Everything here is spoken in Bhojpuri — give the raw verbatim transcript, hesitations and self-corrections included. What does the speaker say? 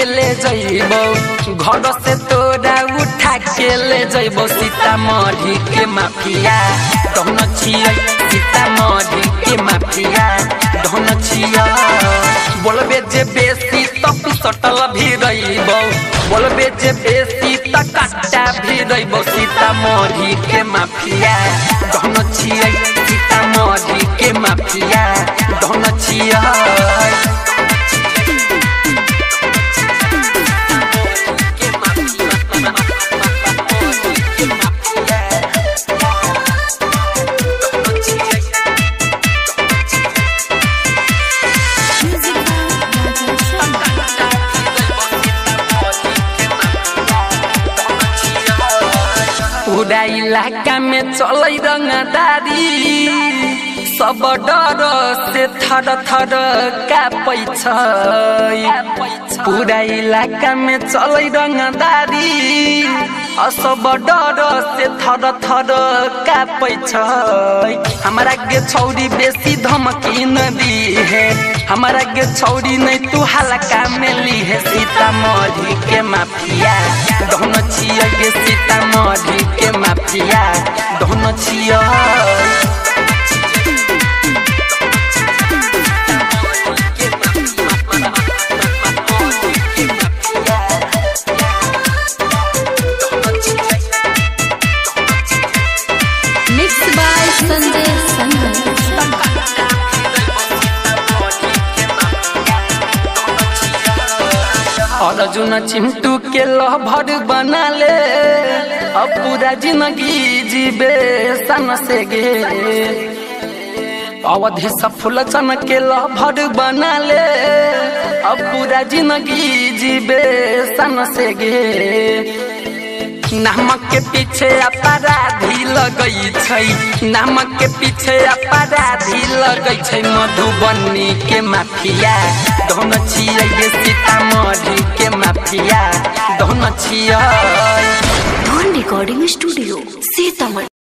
के ले जइबो, घर से तोरा उठा के ले जइबो। सीतामढ़ी के माफिया धन छियै, सीतामढ़ी के माफिया धन छियै। बोलबे जे बेसी तब सटल भी रहिबो, बोलबे जे बेसी त कट्टा भी रहिबो। सीतामढ़ी के माफिया धन छियै, सीतामढ़ी के माफिया धन छियै। पूरा इलाका में चलै रंगदारी, सब डर से थर थर कापै छै। पूरा इलाका में चलै रंगदारी, सब डर से थर थर कापै छै। हमारा के छौरी बेसी धमकी न दी है, हमारा के छौरी नहीं तू हल्का में ली है। सीतामढ़ी के माफिया धन छियै गे, सीतामढ़ी के माफिया धन छियै। अर्जुन चिंटू के लभर बना ले, अब पूरा जिंदगी जीबे सन से गे। अवधि सफल चन के लभर बना ले, अब पूरा जिंदगी जीबे सन से गे। नामक के पीछे अपराधी लगई छै, नामक के पीछे अपराधी लगई छै। मधुबनी के माफिया धन छियै गे, सीतामढ़ी के माफिया धन छियै। Recording studio Sitamarhi.